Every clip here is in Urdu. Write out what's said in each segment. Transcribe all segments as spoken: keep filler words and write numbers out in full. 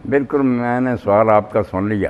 بالکل میں نے سوال آپ کا سن لیا.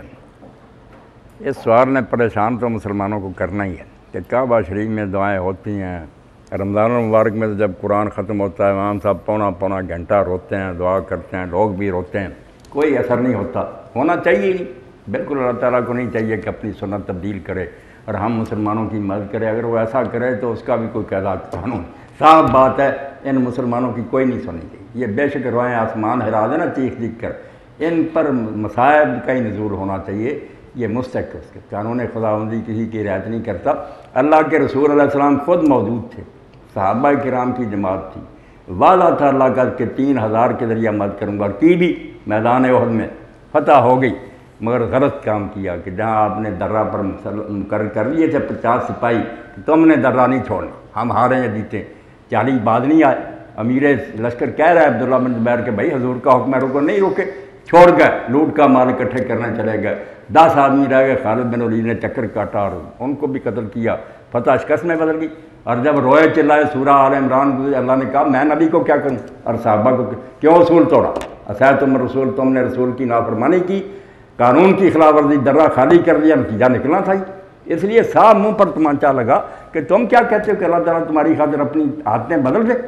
اس سوال نے پریشان تو مسلمانوں کو کرنا ہی ہے کہ کعبہ شریف میں دعائیں ہوتی ہیں. رمضان المبارک میں تو جب قرآن ختم ہوتا ہے امام صاحب پونا پونا گھنٹہ روتے ہیں, دعا کرتے ہیں, لوگ بھی روتے ہیں, کوئی اثر نہیں ہوتا. ہونا چاہیے نہیں, بالکل اللہ تعالیٰ کو نہیں چاہیے کہ اپنی سنت تبدیل کرے اور ہم مسلمانوں کی مدد کرے. اگر وہ ایسا کرے تو اس کا بھی کوئی قاعدہ قانون. صاف بات ہے ان مسلمانوں کی کوئی نہیں سنی چاہیے. یہ بے شک روئیں آسمان ہرا دے نا چیخ چیخ کر, ان پر مصائب کا ہی نزول ہونا چاہیے. یہ مستحق اس کے قانون خداوندی کسی کی رعایت نہیں کرتا. اللہ کے رسول علیہ السلام خود موجود تھے, صحابہ کرام کی جماعت تھی, وعدہ تھا اللہ کا کہ تین ہزار کے ذریعہ مدد کروں گا. کی بھی میدان احد میں فتح ہو گئی, مگر غلط کام کیا کہ جہاں آپ نے درہ پر مقرر کر لیے تھے پچاس سپاہی, تم نے درہ نہیں چھوڑنا, ہم ہارے ہیں جیتے. چالیس بعد نہیں آئے. امیر لشکر کہہ رہا ہے عبداللہ بن زبیر کہ بھائی حضور کا حکم ہے رکو, نہیں روکے, چھوڑ گئے, لوٹ کا مال اکٹھے کرنے چلے گئے. دس آدمی رہ گئے, خالد بن ولید نے چکر کاٹا اور ان کو بھی قتل کیا. فتح شکست میں بدل گئی. اور جب روئے چلائے سورہ آل عمران گزرے, اللہ نے کہا میں نبی کو کیا کروں, اور صحابہ کو کیوں اصول توڑا, اسے تم رسول, تم نے رسول کی نافرمانی کی, قانون کی خلاف ورزی, درہ خالی کر دیا, نتیجہ نکلنا تھا. اس لیے صاحب منہ پر تمانچہ لگا کہ تم کیا کہتے ہو کہ اللہ تعالیٰ تمہاری خاطر اپنی عادتیں بدل دے.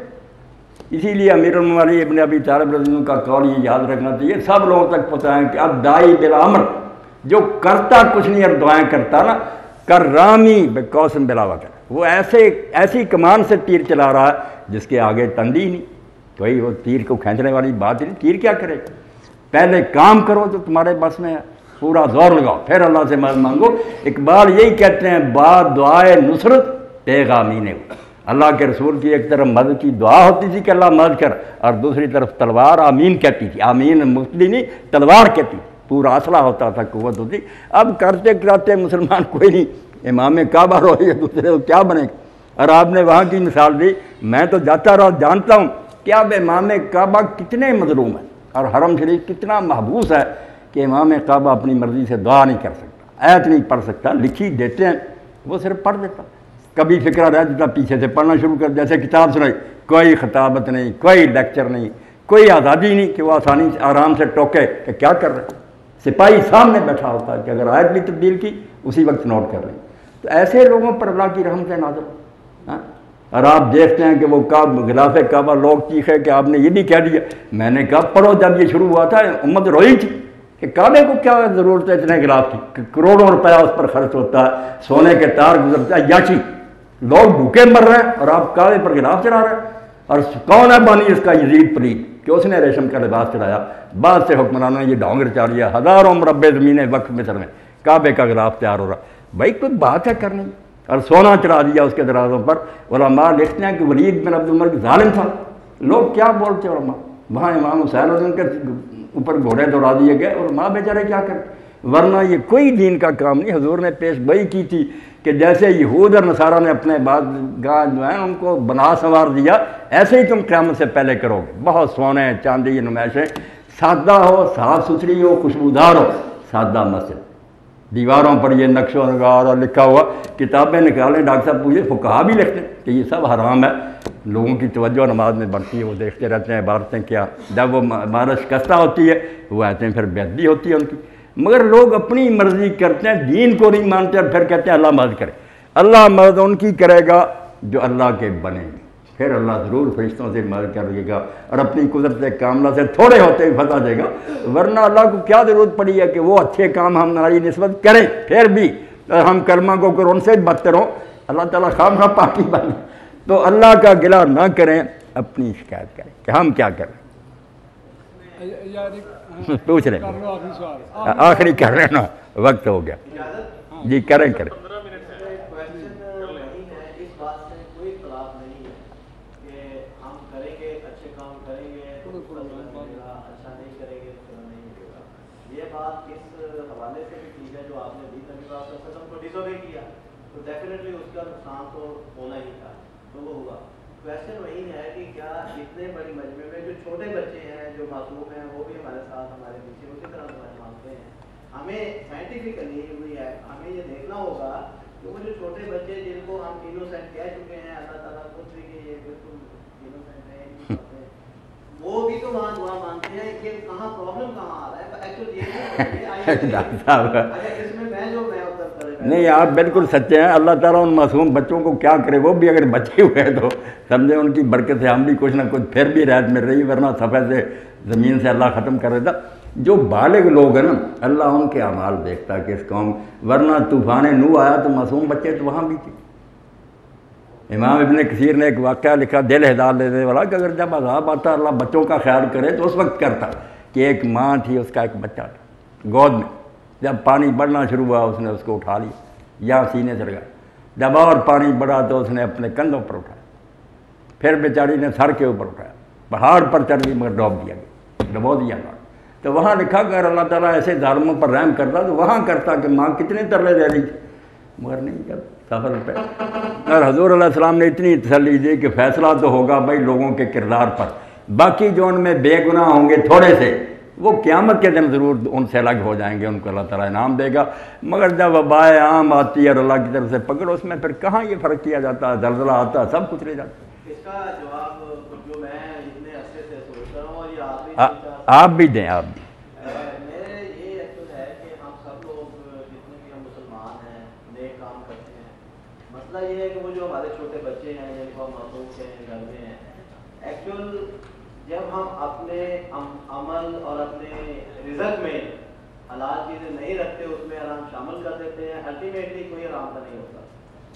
اسی لیے امیر المومنین ابن ابی طالب رضی اللہ عنہ کا قول یہ یاد رکھنا چاہیے, سب لوگوں تک پتہ ہے کہ اب دائی بلا امر, جو کرتا کچھ نہیں اور دعائیں کرتا نا, کر رامی بقوسن بلا وطن, وہ ایسے ایسی کمان سے تیر چلا رہا ہے جس کے آگے تندی نہیں. کوئی وہ تیر کو کھینچنے والی بات نہیں. تیر کیا کرے, پہلے کام کرو جو تمہارے بس میں ہے, پورا زور لگاؤ, پھر اللہ سے مدد مانگو. اقبال یہی کہتے ہیں, بعد دعائے نصرت پیغامین. اللہ کے رسول کی ایک طرف مدد کی دعا ہوتی تھی کہ اللہ مدد کر, اور دوسری طرف تلوار آمین کہتی تھی. آمین مفتی نہیں, تلوار کہتی, پورا اسلحہ ہوتا تھا, قوت ہوتی. اب کرتے کراتے مسلمان کوئی نہیں, امام کعبہ روئے دوسرے کو کیا بنے گا. اور آپ نے وہاں کی مثال دی, میں تو جاتا رہا جانتا ہوں کہ اب امام کعبہ کتنے مظلوم ہیں اور حرم شریف کتنا محبوس ہے کہ امام کعبہ اپنی مرضی سے دعا نہیں کر سکتا, آیت نہیں پڑھ سکتا. لکھی دیتے ہیں وہ صرف پڑھ دیتا, کبھی فکرہ رہ جاتا, پیچھے سے پڑھنا شروع کر, جیسے کتاب سنائی, کوئی خطابت نہیں, کوئی لیکچر نہیں, کوئی آزادی نہیں کہ وہ آسانی سے آرام سے ٹوکے کہ کیا کر رہے. سپاہی سامنے بیٹھا ہوتا ہے کہ اگر آیت بھی تبدیل کی اسی وقت نوٹ کر لیں. تو ایسے لوگوں پر اللہ کی رحمت نازل ہاں. اور آپ دیکھتے ہیں کہ وہ غلاف کعبہ لوگ چیخے کہ آپ نے یہ بھی کہہ دیا. میں نے کہا پڑھو, جب یہ شروع ہوا تھا امت روئی تھی کہ کعبے کو کیا ضرورت ہے اتنے غلاف کی, کہ کروڑوں روپیہ اس پر خرچ ہوتا ہے, سونے کے تار گزرتا ہے, یاچی لوگ بھوکے مر رہے ہیں اور آپ کعبے پر غلاف چڑھا رہے ہیں. اور کون ہے بانی اس کا یزید پلید کہ اس نے ریشم کا لباس چڑھایا. بعد سے حکمرانوں نے یہ ڈھونگ رچا لیا, ہزاروں مربع زمینیں وقف مصر میں کعبے کا غلاف تیار ہو رہا. بھائی کوئی بات ہے کرنے, اور سونا چڑھا دیا اس کے درازوں پر. علماء لکھتے ہیں کہ ولید بن عبد الملک ظالم تھا. لوگ کیا بولتے علماء, وہاں امام حسین علیہ السلام کے اوپر گھوڑے دوڑا دیے گئے, اور ماں بیچارے کیا کریں, ورنہ یہ کوئی دین کا کام نہیں. حضور نے پیش گوئی کی تھی کہ جیسے یہود اور نصارہ نے اپنے بعد گاہ جو ہیں ان کو بنا سنوار دیا, ایسے ہی تم قیامت سے پہلے کرو گے. بہت سونے چاندی نمائشیں, سادہ ہو, صاف ستھری ہو, خوشبودار ہو, سادہ مسجد, دیواروں پر یہ نقش و نگار اور لکھا ہوا. کتابیں نکالیں, ڈاکٹر صاحب پوچھے, فقہا بھی لکھتے ہیں کہ یہ سب حرام ہے. لوگوں کی توجہ نماز میں بڑھتی ہے, وہ دیکھتے رہتے ہیں عبارتیں کیا. جب وہ عبارت شکستہ ہوتی ہے وہ آتے ہیں, پھر بے ادبی ہوتی ہے ان کی. مگر لوگ اپنی مرضی کرتے ہیں, دین کو نہیں مانتے, اور پھر کہتے ہیں اللہ مدد کرے. اللہ مدد ان کی کرے گا جو اللہ کے بنے گے, پھر اللہ ضرور فرشتوں سے مدد کرے گا, اور اپنی قدرت کاملہ سے تھوڑے ہوتے ہی فتح دے گا. ورنہ اللہ کو کیا ضرورت پڑی ہے کہ وہ اچھے کام ہم ہماری نسبت کریں, پھر بھی ہم کرما کو کرو ان سے بدتر ہوں. اللہ تعالیٰ خام خواہ پاکی بنے. تو اللہ کا گلہ نہ کریں, اپنی شکایت کریں کہ ہم کیا کریں. پوچھ رہے ہیں, آخری کر رہے ہیں نا, وقت ہو گیا. جی کریں کریں. کویشچن وہی ہے کہ کیا اتنے بڑی مجمع میں جو چھوٹے بچے ہیں, جو معصوم ہیں, وہ بھی ہمارے ساتھ ہمارے پیچھے اسی طرح دعائیں مانگتے ہیں. ہمیں سائنٹیفکلی ہوئی ہے, ہمیں یہ دیکھنا ہوگا کہ وہ جو چھوٹے بچے جن کو ہم انوسینٹ کہہ چکے ہیں, اللہ تعالیٰ خود بھی کہ یہ بالکل انوسینٹ ہے, وہ بھی تو وہاں دعا مانگتے ہیں کہ کہاں پرابلم کہاں آ رہا ہے ایکچولی یہ ڈاکٹر صاحب اس میں میں جو میں نہیں آپ بالکل سچے ہیں. اللہ تعالیٰ ان معصوم بچوں کو کیا کرے, وہ بھی اگر بچے ہوئے تو سمجھے ان کی برکت سے ہم بھی کچھ نہ کچھ پھر بھی رحمت مل رہی, ورنہ صفحے سے زمین سے اللہ ختم کر دیتا. جو بالغ لوگ ہیں نا اللہ ان کے اعمال دیکھتا ہے کہ اس قوم, ورنہ طوفان نوح آیا تو معصوم بچے تو وہاں بھی تھے. امام ابن کثیر نے ایک واقعہ لکھا دل ہدایت دینے والا کہ اگر جب عذاب آتا اللہ بچوں کا خیال کرے تو اس وقت کرتا کہ ایک ماں تھی, اس کا ایک بچہ تھا گود میں, جب پانی بڑھنا شروع ہوا اس نے اس کو اٹھا لیا یا سینے سے لگا, جب اور پانی بڑھا تو اس نے اپنے کندھوں پر اٹھایا, پھر بیچاری نے سر کے اوپر اٹھایا, پہاڑ پر چڑھ گئی مگر ڈوب دیا گیا, ڈبو دیا گیا. تو وہاں لکھا کہ اگر اللہ تعالیٰ ایسے ظالموں پر رحم کرتا تو وہاں کرتا کہ ماں کتنے ترلے دے رہی تھی, مگر نہیں جب سفر پہ. اور حضور علیہ السلام نے اتنی تسلی دی کہ فیصلہ تو ہوگا بھائی لوگوں کے کردار پر, باقی جو ان میں بے گناہ ہوں گے تھوڑے سے وہ قیامت کے دن ضرور ان سے الگ ہو جائیں گے, ان کو اللہ تعالیٰ انعام دے گا. مگر جب وبائے عام آتی ہے اور اللہ کی طرف سے پکڑ, اس میں پھر کہاں یہ فرق کیا جاتا ہے, زلزلہ آتا ہے سب کچھ لے جاتا ہے. اس کا جواب جو میں اتنے عرصے سے سوچ رہا ہوں اور یہ آخری آپ بھی دیں. آپ بھی میرے یہ ایکچوئل ہے کہ ہم سب لوگ جتنے بھی ہم مسلمان ہیں نیک کام کرتے ہیں, مسئلہ یہ ہے کہ وہ جو ہمارے چھوٹے بچے ہیں جن کو ہم معصوم ہیں گھر میں ہیں, ایکچوئل جب ہم اپنے عمل اور اپنے رزق میں حلال چیزیں نہیں رکھتے, اس میں آرام شامل کر دیتے ہیں, الٹیمیٹلی کوئی آرام کا نہیں ہوتا.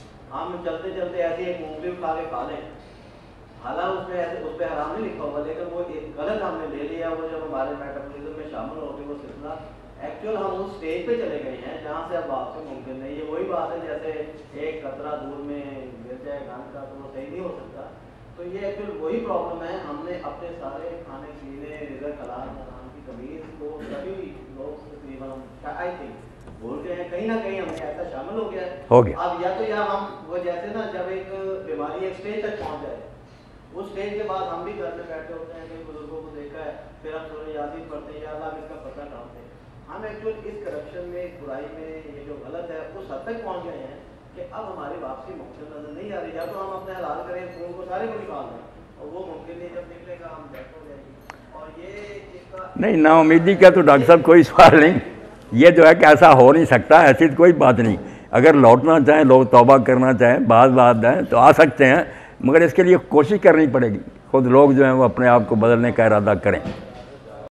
ہم چلتے چلتے ایسی ایک مونگفلی اٹھا کے کھا لیں, حالانکہ اس میں ایسے اس پہ حرام نہیں لکھا ہوگا, لیکن وہ ایک غلط ہم نے لے لیا, وہ جب ہمارے میٹابولزم میں شامل ہو گئی وہ سلسلہ, ایکچوئل ہم اس اسٹیج پہ چلے گئے ہیں جہاں سے اب واپسی ممکن نہیں. یہ وہی بات ہے جیسے ایک قطرہ دور میں گر جائے گند کا تو وہ صحیح نہیں ہو سکتا. تو یہ ایکچوئل وہی پرابلم ہے, ہم نے اپنے سارے کھانے پینے رزق حلال حرام کی تمیز کو سبھی لوگ تقریباً آئی تھنک بول گئے ہیں, کہیں نہ کہیں ہم نے ایسا شامل ہو گیا ہے. ہو گیا اب یا تو یا ہم وہ جیسے نا جب ایک بیماری ایک اسٹیج تک پہنچ جائے, اس اسٹیج کے بعد ہم بھی گھر میں بیٹھے ہوتے ہیں, کئی بزرگوں کو دیکھا ہے, پھر ہم سورہ یاسین پڑھتے ہیں یا اللہ اس کا پتہ ڈالتے ہیں. ہم ایکچوئل اس کرپشن میں, برائی میں, یہ جو غلط ہے اس حد تک پہنچ گئے ہیں کہ اب ہماری واپسی ممکن نظر نہیں آ رہی. یا تو ہم اپنے حلال کریں, خون کو سارے کو نکال دیں, اور وہ ممکن نہیں, جب نکلے گا ہم بیٹھ ہو جائے گی. اور یہ اس کا نہیں, نا امیدی کا تو ڈاکٹر صاحب کوئی سوال نہیں. یہ جو ہے کہ ایسا ہو نہیں سکتا, ایسی کوئی بات نہیں. اگر لوٹنا چاہیں لوگ, توبہ کرنا چاہیں, بعض بات ہیں تو آ سکتے ہیں, مگر اس کے لیے کوشش کرنی پڑے گی. خود لوگ جو ہیں وہ اپنے آپ کو بدلنے کا ارادہ کریں.